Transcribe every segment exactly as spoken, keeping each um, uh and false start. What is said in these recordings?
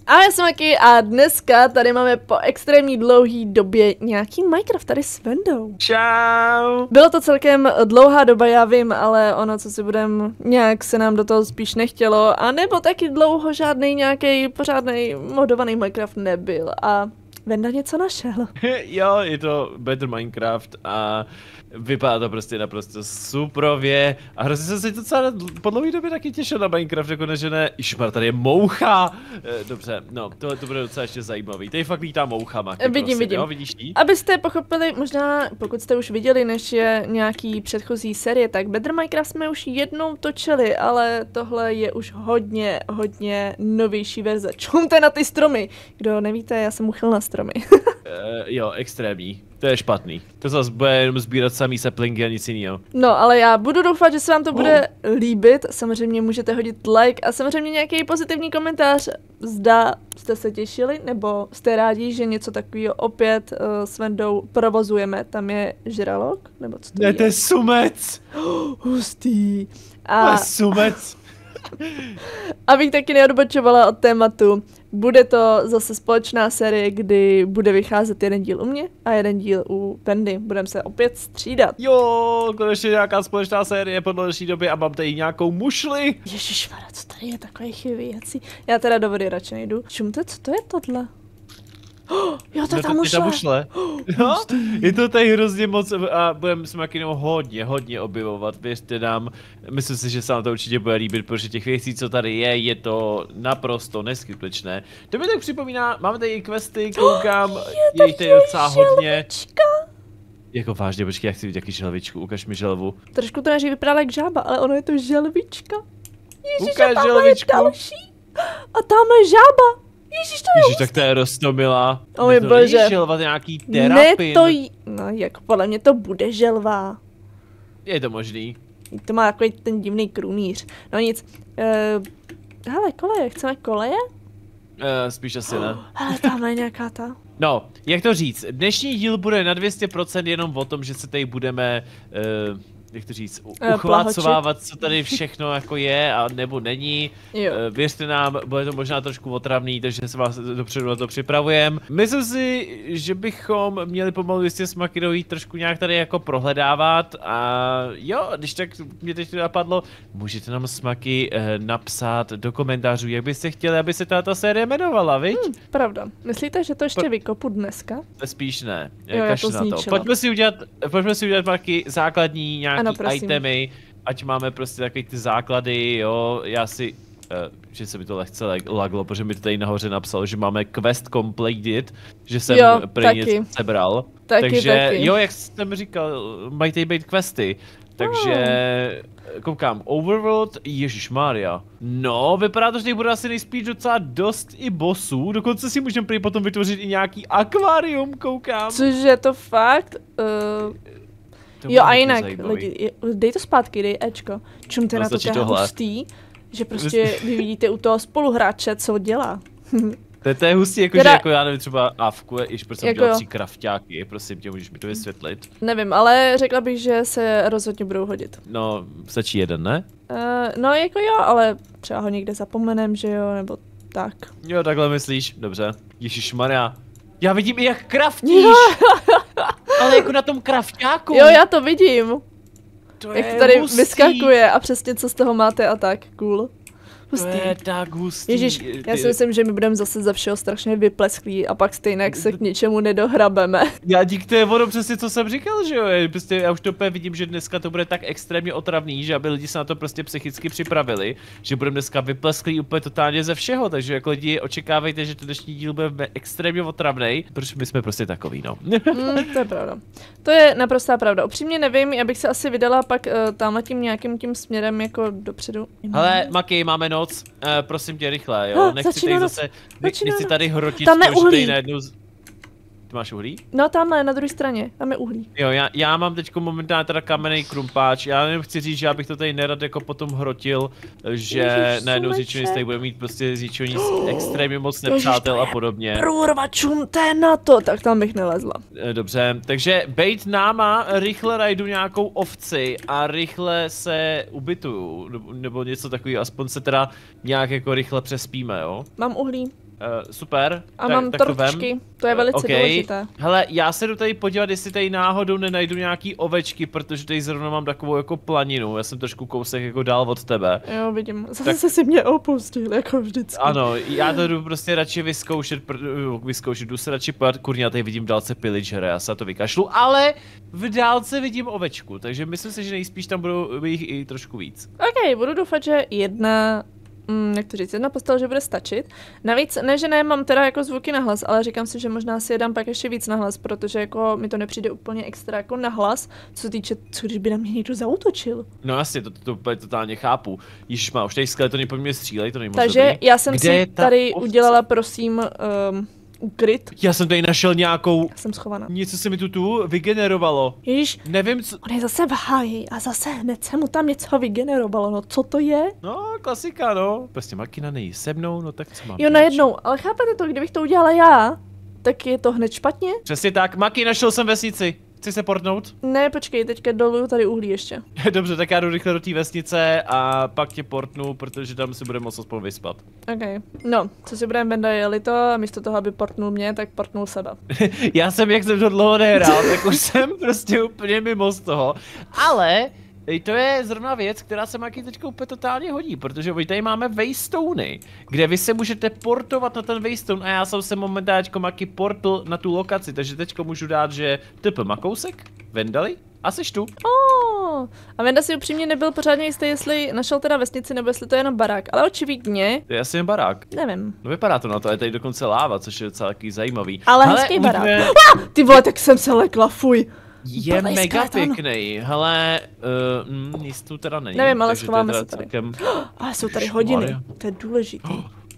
A já jsem Maki a dneska tady máme po extrémní dlouhý době nějaký Minecraft tady s Vendou. Čau. Bylo to celkem dlouhá doba, já vím, ale ono, co si budem, nějak se nám do toho spíš nechtělo, a nebo taky dlouho žádný nějaký pořádný modovaný Minecraft nebyl a Venda něco našel. Jo, je to Better Minecraft a vypadá to prostě naprosto suprově a hrozně jsem se docela po dlouhé době taky těšil na Minecraft, jako ne, že ne. Išmar, tady je moucha! E, dobře, no, tohle to bude docela ještě zajímavý. Tady fakt lítá moucha, Maki, Vidím, prosím, vidím. Jo, vidíš jí? Abyste pochopili, možná pokud jste už viděli, než je nějaký předchozí série, tak Better Minecraft jsme už jednou točili, ale tohle je už hodně, hodně novější verze. Čumte na ty stromy! Kdo nevíte, já jsem uchyl na stromy. e, jo, extrémní. To je špatný. To zase bude jenom sbírat samý saplingy a nic jiného. No, ale já budu doufat, že se vám to bude oh. líbit. Samozřejmě můžete hodit like a samozřejmě nějaký pozitivní komentář. Zda jste se těšili, nebo jste rádi, že něco takového opět uh, s Vendou provozujeme. Tam je žralok, nebo co to ne, je? to je sumec! Oh, hustý. A... To A... je sumec! Abych taky neodbočovala od tématu, bude to zase společná série, kdy bude vycházet jeden díl u mě a jeden díl u Vendy. Budeme se opět střídat. Jo, konečně nějaká společná série po dlouhé době a mám tady nějakou mušli. Ježišmarja, co tady je takových věcí? Já teda do vody radši nejdu. Čumte, co to je tohle? Oh, jo, to je ta mušle. mušle. No, je to tady hrozně moc a budeme se Maki hodně, hodně objevovat, věřte nám. Myslím si, že se nám to určitě bude líbit, protože těch věcí, co tady je, je to naprosto neskutečné. To mi tak připomíná, máme tady i questy, koukám, oh, je jich tady docela hodně. Jako vážně, počkej, já chci vidět jaký želvičku, ukaž mi želvu. Trošku to než vypadá jak žába, ale ono je to želvička. Ježiš, ukaž a želvičku. Je další. A tamhle žába. Ježiš, to je Ježiš, tak to je roztomilá. O můj bože. Želva, nějaký terapin. Ne, to j... No, jako podle mě to bude želva. Je to možný. To má takový ten divný krunýř. No nic. Uh, hele, koleje, chceme koleje? Uh, spíš asi ne. Hele, tamhle je nějaká ta. No, jak to říct, dnešní díl bude na dvě stě procent jenom o tom, že se tady budeme, uh, jak to říct, uchlácovávat, co tady všechno jako je a nebo není. Uh, věřte nám, bude to možná trošku otravný, takže se vás dopředu na to připravujeme. Myslím si, že bychom měli pomalu jistě s Maki dojít trošku nějak tady jako prohledávat a jo, když tak mě teď to napadlo, můžete nám s Maki uh, napsat do komentářů, jak byste chtěli, aby se tato série jmenovala, viď? Hmm, pravda. Myslíte, že to ještě Pro... vykopu dneska? Spíš ne. Jo, já to na to. Pojďme si udělat, pojďme si udělat Maki základní nějaký ano, itemy, ať máme prostě takový ty základy, jo, já si, uh, že se mi to lehce laglo, protože mi to tady nahoře napsalo, že máme quest completed, že jsem prý něco sebral, taky, takže taky. jo, jak jsem říkal, mají tady být questy, takže oh. koukám, overworld, ježišmarja, no, vypadá to, že tady bude asi nejspíš docela dost i bossů, dokonce si můžeme prý potom vytvořit i nějaký akvárium, koukám. Cože, to fakt? Uh... Jo a jinak, lidi, dej to zpátky, dej Ečko. Čumte no, na to, to je hustý, že prostě vy vidíte u toho spoluhráče, co dělá. To, to je hustý, jakože teda, jako já nevím, třeba Avku, již prostě jako dělal tři krafťáky, prosím tě, můžeš mi to vysvětlit? Nevím, ale řekla bych, že se rozhodně budou hodit. No, stačí jeden, ne? Uh, no jako jo, ale třeba ho někde zapomenem, že jo, nebo tak. Jo, takhle myslíš, dobře. Ježišmarja, já vidím i jak kraftíš! Ale jako na tom krafťáku. Jo, já to vidím. To jak je to tady hustý. Vyskakuje a přesně co z toho máte a tak, cool. Hustý. To je tak hustý. Ježíš, já si myslím, že my budeme zase ze všeho strašně vyplesklí a pak stejně se k něčemu nedohrabeme. Já dík, to je ono přesně, co jsem říkal, že jo, prostě já už to úplně vidím, že dneska to bude tak extrémně otravný, že aby lidi se na to prostě psychicky připravili, že budeme dneska vyplesklí úplně totálně ze všeho, takže jako lidi očekávejte, že to dnešní díl bude extrémně otravný, protože my jsme prostě takový, no. mm, to je pravda. To je naprostá pravda. Upřímně nevím, já bych se asi vydala pak uh, tamhle tím nějakým tím směrem jako dopředu. Hele, Maki, máme noc, uh, prosím tě rychle, jo, nechci tady zase, nechci tady hrotit, tam je uhlí. Najednou z... Ty máš uhlí? No tamhle, na druhé straně, tam je uhlí. Jo, já, já mám teďko momentálně teda kamenný krumpáč, já nevím, chci říct, že já bych to tady nerad jako potom hrotil, že najednou zničený tady bude mít prostě zničený extrémně moc nepřátel a podobně. Průrvačům, to je na to, tak tam bych nelezla. Dobře, takže bejt náma, rychle najdu nějakou ovci a rychle se ubytuju, nebo něco takového, aspoň se teda nějak jako rychle přespíme, jo? Mám uhlí. Uh, super. A tak, mám tak tortičky, to, to je velice okay. důležité. Hele, já se jdu tady podívat, jestli tady náhodou nenajdu nějaký ovečky, protože tady zrovna mám takovou jako planinu, já jsem trošku kousek jako dál od tebe. Jo, vidím, zase tak... si mě opustil, jako vždycky. Ano, já to jdu prostě radši vyzkoušet, vyzkoušet, jdu se radši pojat, kurně, já tady vidím v dálce pillagera, já se to vykašlu, ale v dálce vidím ovečku, takže myslím si, že nejspíš tam budou jich i trošku víc. Ok, budu doufat, že jedna... Mm, jak to říct, jedna postel, že bude stačit. Navíc, ne, že nemám teda jako zvuky na hlas, ale říkám si, že možná si je dám pak ještě víc na hlas, protože jako mi to nepřijde úplně extra jako na hlas, co se týče, co když by na mě někdo zaútočil. No jasně, to, to, to úplně totálně chápu. Již má, už tady skeletony po mě střílej, to není moc Takže dobrý. já jsem Kde si tady ovce? udělala, prosím, um, ukryt. Já jsem tady našel nějakou... Já jsem schovaná. Něco se mi tu tu vygenerovalo. Ježíš, nevím co... on je zase v háji a zase hned se mu tam něco vygenerovalo, no co to je? No, klasika, no. Prostě makina nejí se mnou, no tak co mám? Jo, najednou, ale chápete to, kdybych to udělala já, tak je to hned špatně? Přesně tak, Maki, našel jsem vesnici. Chci se portnout? Ne, počkej, teďka doluju tady uhlí ještě. Dobře, tak já jdu rychle do té vesnice a pak tě portnu, protože tam si budeme moct aspoň vyspat. Ok, no, co si budeme Benda, jeli to a místo toho, aby portnul mě, tak portnul sebe. Já jsem, jak jsem to dlouho nehrál, tak už jsem prostě úplně mimo z toho, ale... To je zrovna věc, která se Maki teďka úplně totálně hodí, protože my tady máme Waystony, kde vy se můžete portovat na ten Waystone a já jsem se momentálně Maki portl na tu lokaci, takže teďka můžu dát, že T P Makousek, Vendali a seš tu. Oh, a Venda si upřímně nebyl pořádně jistý, jestli našel teda vesnici nebo jestli to je jenom barák, ale očividně. To je asi jen barák. Nevím. No vypadá to na to, je tady dokonce láva, což je docela takový zajímavý. Ale hezký barák. Můžeme... Ah, ty vole, tak jsem se lekla, fuj. Je Play mega skeleton. Pěkný, hele, uh, mm, nic tu teda není. Nevím, ale schováme se tady. Celkem... Ale jsou tady hodiny, to je důležitý.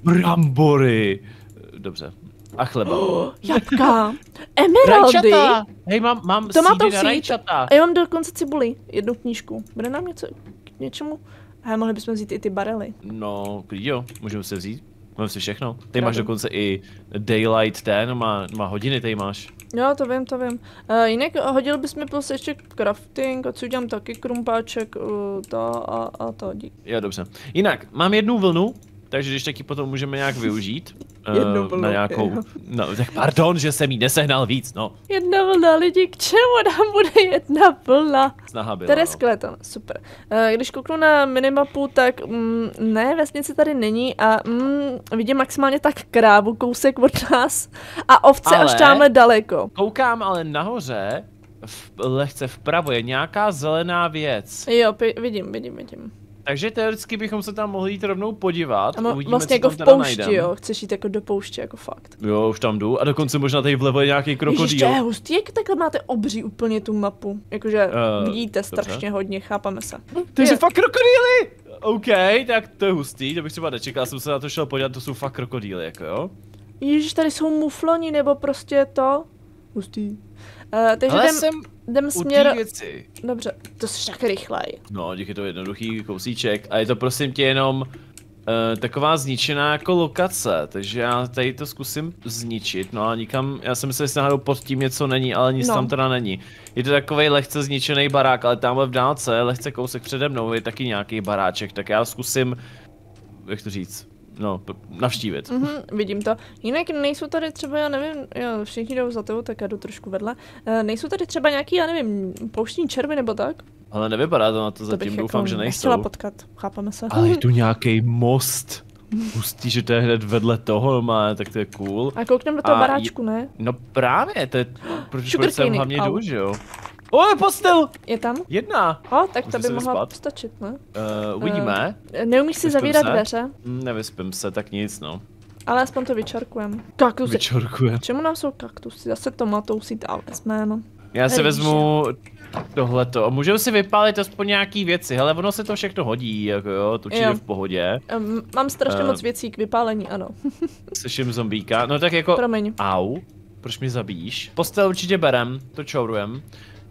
Brambory. Dobře. A chleba. Oh, jabka. Emeraldy. Rajčata. Hej, mám, mám sídy na rajčata. A já mám dokonce cibuli, jednu knížku. Bude nám něco k něčemu? A mohli bychom vzít i ty barely. No, jo, můžeme se vzít. Mám si všechno. Ty máš dokonce i Daylight ten, má, má hodiny, tady máš. Jo, to vím, to vím. Uh, jinak hodil bys mi prostě ještě crafting, a co udělám taky krumpáček, uh, to a, a to, dík. Jo, dobře. Jinak, mám jednu vlnu, takže když taky potom můžeme nějak využít. Jednu vlnu, uh, na nějakou, no, tak pardon, že jsem jí nesehnal víc, no. Jedna vlna, lidi, k čemu nám bude jedna vlna? Snaha byla, tady je no. skeleton, super. Uh, když kouknu na minimapu, tak mm, ne, vesnice tady není a mm, vidím maximálně tak krávu kousek od nás a ovce ale až tamhle daleko. Koukám ale nahoře, v, lehce vpravo je nějaká zelená věc. Jo, vidím, vidím, vidím. Takže teoreticky bychom se tam mohli jít rovnou podívat. A uvidíme, vlastně co jako tam v poušti, najdem. jo? Chceš jít jako do pouště, jako fakt. Jo, už tam jdu. A dokonce možná tady vlevo je nějaký krokodýl. Ježiš, to je hustý, jak takhle máte obří úplně tu mapu. Jakože uh, vidíte dobře. strašně hodně, chápeme se. To jsou fakt krokodýly! OK, tak to je hustý, to bych třeba nečekal, jsem se na to šel podívat, to jsou fakt krokodýly, jako jo. Ježiš, tady jsou mufloni, nebo prostě to. Hustý. Uh, takže ale jdem, jsem jdem směr... věci. Dobře, to jsi tak rychlej. No, díky to jednoduchý kousíček a je to prosím tě jenom uh, taková zničená jako lokace, takže já tady to zkusím zničit, no a nikam, já jsem myslel, že náhodou pod tím něco není, ale nic no. tam teda není. Je to takovej lehce zničený barák, ale tamhle v dálce, lehce kousek přede mnou je taky nějaký baráček, tak já zkusím, jak to říct, no, navštívit. Mm-hmm, vidím to. Jinak nejsou tady třeba, já nevím, jo, všichni jdou za tebou, tak já jdu trošku vedle. Uh, nejsou tady třeba nějaký, já nevím, pouštní červy nebo tak? Ale nevypadá to na to, to zatím, doufám, jako že nejsou. Chtěla potkat, chápeme se. Ale je tu nějaký most. Hustý, že to je hned vedle toho, má, tak to je cool. A kouknem do toho baráčku, ne? No právě, to je, proč, proč sem hlavně jdu, že jo? O, je postel! Je tam? Jedna. O, tak to by mohla stačit, ne? Uh, uvidíme. Uh, neumíš si zavírat se? dveře? Nevyspím se, tak nic, no. Ale aspoň to vyčarkujem. Kaktusy. Vyčarkujem. Čemu nám jsou kaktusy? Zase tomatou si dál vezmeme. Já si vezmu tohleto. Můžeme si vypálit aspoň nějaký věci. Hele, ono se to všechno hodí, jako jo, to určitě v pohodě. Um, mám strašně uh, moc věcí k vypálení, ano. Slyším zombíka. No tak jako, promiň. Au. Proč mě zabíjíš? Postel určitě berem, to čourujem.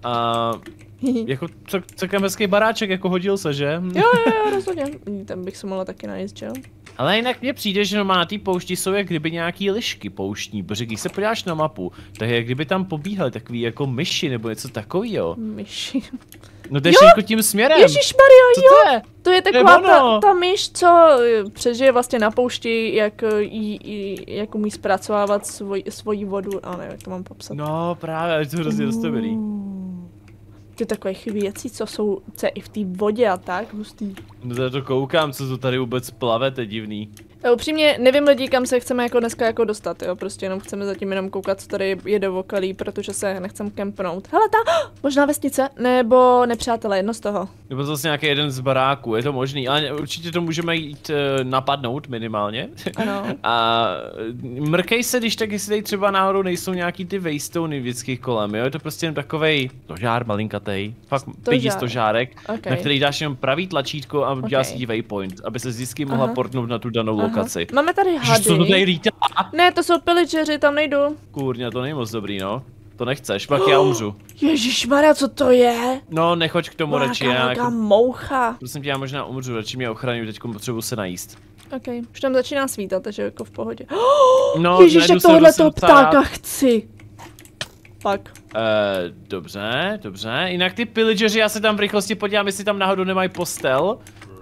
A jako celkem hezký baráček, jako hodil se, že? Jo, jo, jo, rozhodně. Tam bych se mohla taky najíst, že jo? Ale jinak mně přijde, že na té poušti jsou jak kdyby nějaký lišky pouštní, protože když se podíváš na mapu, tak jak kdyby tam pobíhaly takový jako myši nebo něco takového. Myši. No jdeš jako tím směrem. Ježišmarja, co jo! To je, to je taková ta, ta myš, co přežije vlastně na poušti, jak, jí, jí, jak umí zpracovávat svoj, svoji vodu, ale jak to mám popsat. No právě, to je hrozně roztomilý. Ty takových věcí, co jsou co i v té vodě a tak, hustý. No to, to koukám, co to tady vůbec plave, to je divný. Já upřímně nevím lidi, kam se chceme jako dneska jako dostat, jo, prostě jenom chceme zatím jenom koukat, co tady jede v okolí, protože se nechcem kempnout. Hele, ta, možná vesnice, nebo nepřátelé, jedno z toho. Nebo zase nějaký jeden z baráků, je to možný, ale určitě to můžeme jít uh, napadnout minimálně. Ano. A mrkej se, když tak, jestli tady třeba náhodou nejsou nějaký ty waystony vždycky kolem, jo, je to prostě jen takovej stožár malinkatej, fakt pěti stožárek, okay. Na který dáš jenom pravý tlačítko a uděláš okay. si waypoint, aby se vždycky mohla Aha. portnout na tu danou Aha. lokaci. Máme tady hady. Co to tady lítá? Ne, to jsou pillageři, tam nejdu. Kurňa, to není moc dobrý, no. To nechceš, pak já umřu. Ježišmarja, co to je? No, nechoď k tomu radši. Jaká jako... moucha. Prosím tě, já možná umřu, radši mě ochraňuji, teď potřebuji se najíst. Ok, už tam začíná svítat, takže jako v pohodě. No, Ježiš, jak tohle toho ptáka chci. Pak. Uh, dobře, dobře. Jinak ty pillageři, já se tam v rychlosti podívám, jestli tam náhodou nemají postel.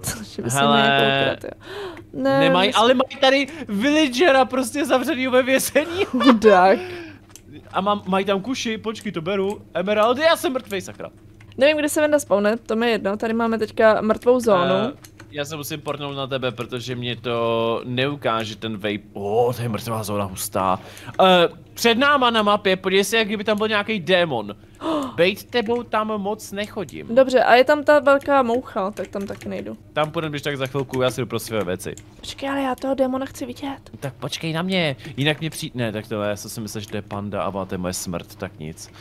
Hele, ne, nemají, myslím... ale mají tady villagera prostě zavřenýho ve vězení. Chudák. A mám, mají tam kuši, počkej, to beru. Emeraldy, já jsem mrtvej, sakra. Nevím, kde se Venda spawne, to mi je jedno, tady máme teďka mrtvou zónu. Uh, já se musím portnout na tebe, protože mě to neukáže ten vape. Oh, to je mrtvá zóna hustá. Uh, před náma na mapě, podívej se, jak kdyby tam byl nějaký démon. Bejt tebou tam moc nechodím. Dobře, a je tam ta velká moucha, tak tam taky nejdu. Tam půjdem, když tak za chvilku, já si jdu pro své věci. Počkej, ale já toho démona chci vidět. Tak počkej na mě, jinak mě přijde. Ne, tak to je, já jsem si myslel, že to je panda a to je moje smrt, tak nic.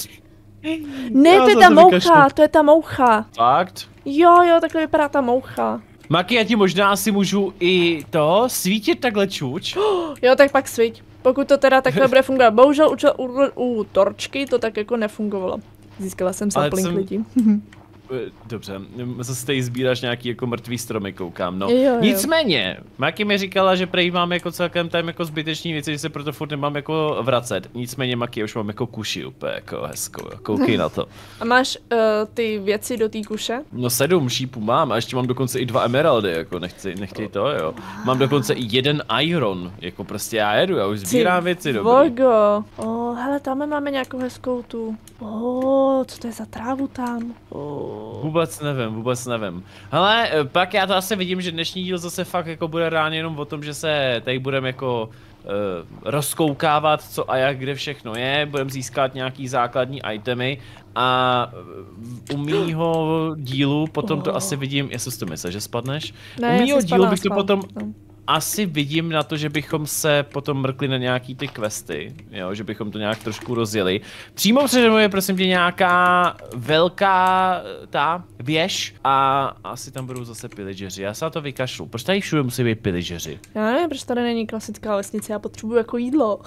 Ne, já to je ta moucha, vykašlu. To je ta moucha. Fakt? Jo, jo, takhle vypadá ta moucha. Maki, já ti možná asi můžu i to svítit takhle čuč. Jo, tak pak svíť. Pokud to teda takhle bude fungovat. Bohužel u, u, u torčky to tak jako nefungovalo. Získala jsem sapling jsem... lidí. Dobře, zase tady sbíráš nějaký jako mrtvý stromy, koukám, no. Jo, jo. Nicméně, Maki mi říkala, že prej mám jako celkem tam jako zbytečný věci, že se proto furt nemám jako vracet. Nicméně, Maki, už mám jako kuši úplně jako hezkou, koukej na to. A máš uh, ty věci do té kuše? No sedm šípů mám a ještě mám dokonce i dva emeraldy, jako nechci, nechtěj to, jo. Mám dokonce i jeden iron, jako prostě já jedu, já už sbírám věci, dobrý. Vogo. Oh, hele, tam máme nějakou hezkou tu. Oh, co to je za trávu tam? Oh. Vůbec nevím, vůbec nevím. Hele, pak já to asi vidím, že dnešní díl zase fakt jako bude ráno jenom o tom, že se tady budeme jako uh, rozkoukávat, co a jak, kde všechno je, budeme získat nějaký základní itemy a u mýho dílu potom oh. to asi vidím, jestli si to myslíš, že spadneš? Ne, u mýho dílu bych to spad. potom... No. Asi vidím na to, že bychom se potom mrkli na nějaký ty questy, jo, že bychom to nějak trošku rozjeli. Přímo přede mnou je prosím tě nějaká velká ta věž a asi tam budou zase pillageři. Já se na to vykašlu. Proč tady všude musí být pillageři? Já nevím, proč tady není klasická vesnice, já potřebuji jako jídlo.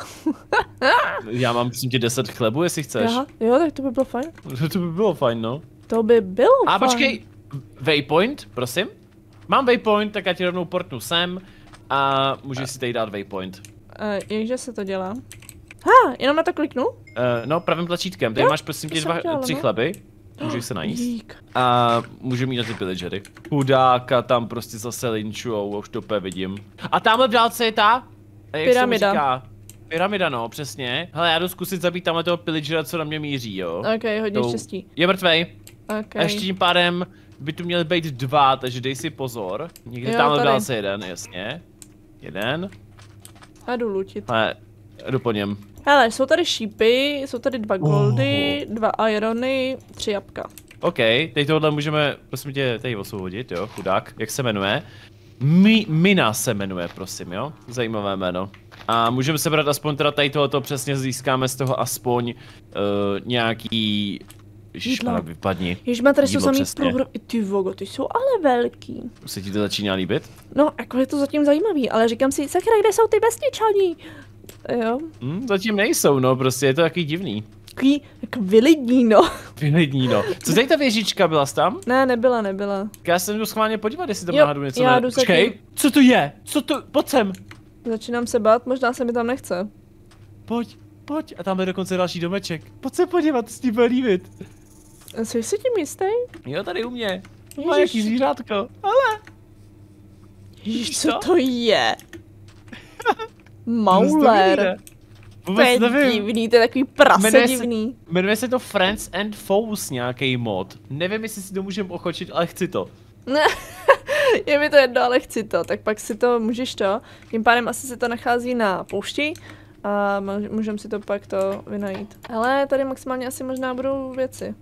Já mám prosím tě deset chlebů, jestli chceš. Aha, jo, tak to by bylo fajn. To by bylo fajn, no. To by bylo a fajn. A počkej, waypoint, prosím. Mám waypoint, tak já ti rovnou portnu sem. A můžeš si tady dát waypoint. Uh, jakže se to dělá? Ha, jenom na to kliknu? Uh, no, pravým tlačítkem. Tady jo, máš prosím tě dva, dělala, tři no? chleby. Můžeš se najíst. Dík. A můžeme mít na ty pillagery. Chudáka tam prostě zase linčujou, už to úplně vidím. A tamhle v dálce je ta? Jak pyramida. Pyramida, no, přesně. Hele, já jdu zkusit zabít tamhle toho pillagera, co na mě míří, jo. Ok, hodně to... štěstí. Je mrtvej. Ok. A ještě tím pádem by tu měly být dva, takže dej si pozor. Někde tamhle v dálce jeden, jasně. Jeden. A jdu lutit. Ale jdu po něm. Hele, jsou tady šípy, jsou tady dva goldy, uh. dva irony, tři jabka. OK, teď tohle můžeme, prosím tě, tady osvobodit, jo, chudák. Jak se jmenuje? Mi, Mina se jmenuje, prosím, jo. Zajímavé jméno. A můžeme se brát aspoň teda tady tohleto, přesně získáme z toho aspoň uh, nějaký... Ježišmarja, vypadni. Ježišmarja, tady jsou samý průbro... Ty vogo, ty jsou ale velký. Se ti to začíná líbit? No, jako je to zatím zajímavý, ale říkám si, sakra, kde jsou ty vesničani? Jo. Hmm, zatím nejsou, no, prostě je to taky divný. Takový jako vylidníno. Vylidníno. Co tady ta věžička, byla jsi tam? Ne, nebyla, nebyla. Já se jdu schválně podívat, jestli tam Jo, náhodou něco já ne... jdu Počkej, taky. co to je? Co to, pojď sem. Začínám se bát, možná se mi tam nechce. Pojď, pojď. A tam je dokonce další domeček. Pojď se podívat, s tím bude líbit. Jsi si tím jistý? Jo, tady u mě. Ježiš. Má jaký zvířátko, ale... Ježiš, co to je? Mauler. To Vůbec je nevím. divný, to je takový prase Jmenuje se- divný. Jmenuje se to Friends and Foes nějaký mod. Nevím, jestli si to můžeme ochočit, ale chci to. Ne, je mi to jedno, ale chci to, tak pak si to můžeš to. Tím pádem asi se to nachází na poušti a můžeme si to pak to vynajít. Ale tady maximálně asi možná budou věci.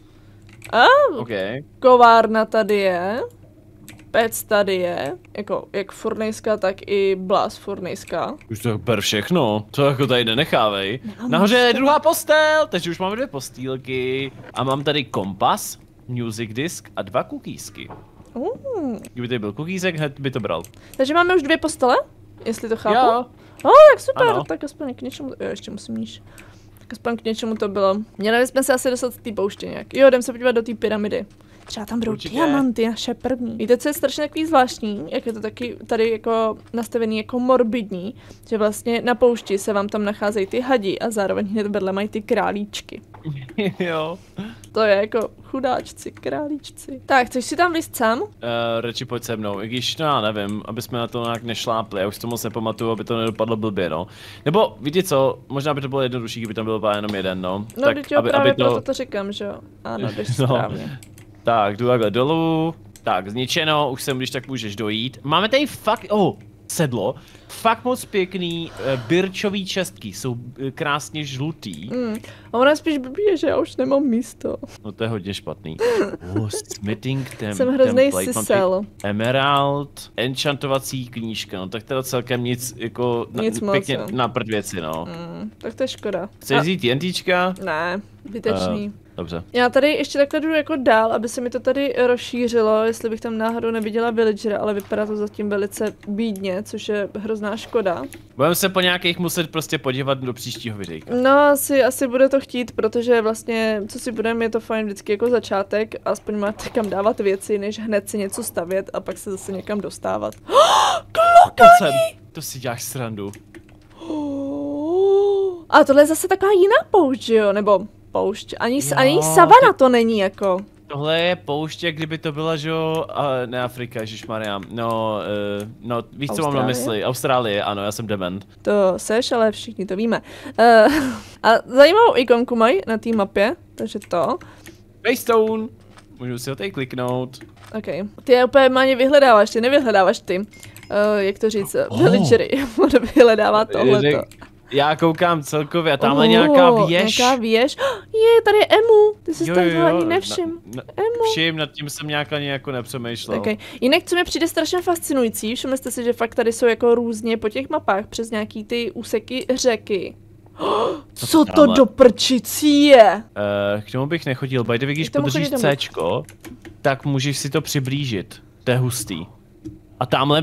A OK. kovárna tady je. Pec tady je. Jako jak furnejská, tak i blas furnejská. Už to ber všechno, to jako tady nenechávej. Mám Nahoře je to. druhá postel, takže už máme dvě postýlky. A mám tady kompas, music disk a dva cookiesky. Uh. Kdyby tady byl cookiesek, hned by to bral. Takže máme už dvě postele, jestli to chápu. Jo. O, tak super, Ano. tak aspoň k něčemu, jo, ještě musím níž. Tak aspoň k něčemu to bylo. Měli bychom se asi dostat z té pouště nějak. Jo, jdem se podívat do té pyramidy. Třeba tam budou Určitě. diamanty, naše první. Víte, co je strašně takový zvláštní, jak je to taky tady jako nastavený jako morbidní, že vlastně na poušti se vám tam nacházejí ty hadi a zároveň hned vedle mají ty králíčky. Jo. To je jako chudáčci, králíčci. Tak, chceš si tam vlízt sám? Uh, radši pojď se mnou, i když, no já nevím, aby jsme na to nějak nešlápli, já už to moc nepamatuju, aby to nedopadlo blbě, no. Nebo, víte co, možná by to bylo jednodušší, kdyby tam byl jenom jeden, no. No, tak, teď jo, aby, právě aby to... proto to říkám, že jo. Ano, jdeš No. správně. Tak, jdu takhle dolů, tak, zničeno, už sem, když tak můžeš dojít. Máme tady fakt, oh, sedlo, fakt moc pěkný uh, birčový čestky, jsou uh, krásně žlutý. Mm. A ona spíš blbý je, že já už nemám místo. No to je hodně špatný. Oh, smithing tem Jsem hroznej template, mám sisel. tady Emerald, enchantovací knížka, no tak teda celkem nic, jako, Nic na, moc, pěkně jo. na prd věci, no. Mm, tak to je škoda. Chceš A- vzít TNTčka? Ne, zbytečný. Uh, dobře. Já tady ještě takhle jdu jako dál, aby se mi to tady rozšířilo, jestli bych tam náhodou neviděla villagera, ale vypadá to zatím velice bídně, což je hrozná škoda. Budeme se po nějakých muset prostě podívat do příštího videjka. No, asi, asi bude to chtít, protože vlastně, co si budeme, je to fajn vždycky jako začátek, aspoň máte kam dávat věci, než hned si něco stavět a pak se zase někam dostávat. Pojď sem, to si děláš srandu. A tohle je zase taková jiná poušť, že jo? Nebo poušť, ani, Jo, ani savana to není jako. Tohle je poušť, jak kdyby to byla, že jo, a ne Afrika, ježišmarja, no, uh, no, víš, co mám na Austrálie? mysli, Austrálie, ano, já jsem dement. To seš, ale všichni to víme. Uh, a zajímavou ikonku mají na té mapě, takže to. Paystone, můžu si ho tady kliknout. OK. Ty je úplně máně vyhledáváš, ty nevyhledáváš ty. Uh, jak to říct, oh. villagery. On vyhledává tohleto. Já koukám celkově a tamhle nějaká věž. Nějaká věž. Je, tady je emu. Ty jsi Jo, tam jo, toho ani jo, nevšim. na- na- Emu. Všim, nad tím jsem nějak ani jako nepřemýšlel. Okay. Jinak, co mi přijde strašně fascinující, všimli jste si, že fakt tady jsou jako různě po těch mapách přes nějaký ty úseky řeky. Co to tamhle? do prčicí je? Uh, k tomu bych nechodil, by the way, když K tomu podržíš chodit domů. Cčko, tak můžeš si to přiblížit. To je hustý. A tamhle...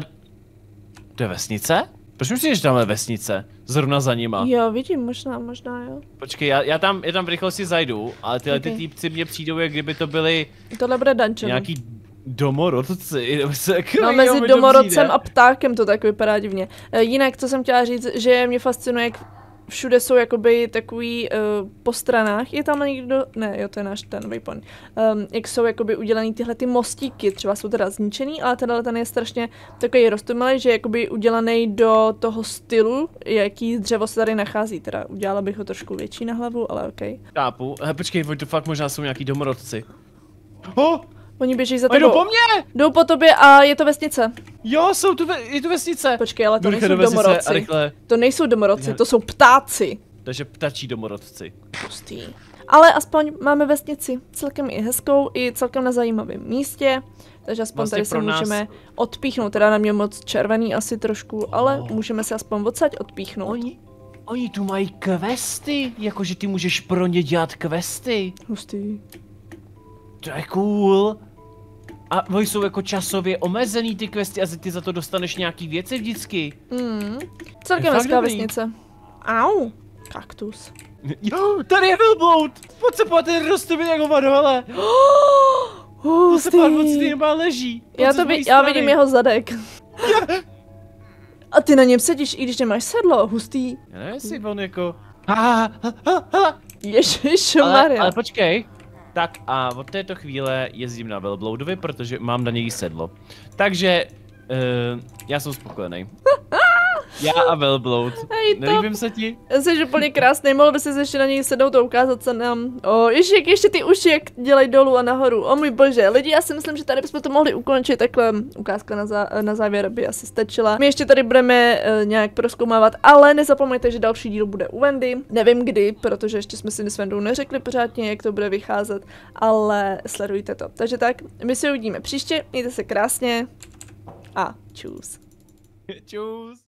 To je vesnice? Proč myslíš, že tamhle je vesnice? Zrovna za nima. Jo, vidím, možná, možná jo. Počkej, já, já, tam, já tam v rychlosti zajdu, ale tyhle ty Ok. týpci mně přijdou, jak kdyby to byly Tohle bude dungeon. nějaký domorodci. nebo se No, takovýho mezi mi to domorodcem přijde. a ptákem to tak vypadá divně. E, jinak, co jsem chtěla říct, že mě fascinuje, jak všude jsou jakoby takový uh, po stranách. Je tam někdo, ne, jo, to je náš ten waypoint. Um, jak jsou jakoby udělaný tyhle ty mostíky, třeba jsou teda zničený, ale tenhle ten je strašně takový roztomilý, že je jakoby udělaný do toho stylu, jaký dřevo se tady nachází. Teda udělala bych ho trošku větší na hlavu, ale OK. Chápu. He, počkej, to fakt možná jsou nějaký domorodci. Oh, Oni běží za oni jdou tebou. po mně! Jdou po tobě a je to vesnice. Jo, jsou tu, ve, je tu vesnice. Počkej, ale to Jdu rychle nejsou do vesnice a domorodci. rychle. To nejsou domorodci, Já- to jsou ptáci. Takže ptačí domorodci. Pustý. Ale aspoň máme vesnici celkem i hezkou, i celkem na zajímavém místě, takže aspoň Vlastně tady se pro nás- můžeme odpíchnout, teda na mě moc červený asi trošku, ale Oh. můžeme se aspoň odsaď odpíchnout. Oni, oni tu mají questy, jakože ty můžeš pro ně dělat questy. Hustý. To je cool. A oni jsou jako časově omezený ty questy a ty za to dostaneš nějaký věci vždycky. Mm. Celkem fakt hezká dobrý. vesnice. Au, kaktus. Jo, tady je velbloud! Pojď se pojď, ten rostomil jak hovado, hele! To se pár moc tím leží. Já to vid, já vidím jeho zadek. A ty na něm sedíš, i když nemáš sedlo, hustý. Já nevím, jestli on jako... Ježišmarja. Ale, ale počkej. Tak a od této chvíle jezdím na velbloudovi, protože mám na něj sedlo. Takže, uh, já jsem spokojený. Já a velbloud. Nelíbím se ti? Jsi úplně krásný, mohl by si ještě na něj sednout a ukázat se nám. O, ještě, ještě ty uši, jak dělají dolů a nahoru. O můj bože, lidi, já si myslím, že tady bychom to mohli ukončit, takhle ukázka na, zá, na závěr by asi stačila. My ještě tady budeme uh, nějak prozkoumávat, ale nezapomeňte, že další díl bude u Wendy. Nevím kdy, protože ještě jsme si s Wendou neřekli pořádně, jak to bude vycházet, ale sledujte to. Takže tak, my se uvidíme příště, mějte se krásně a čus. Čus.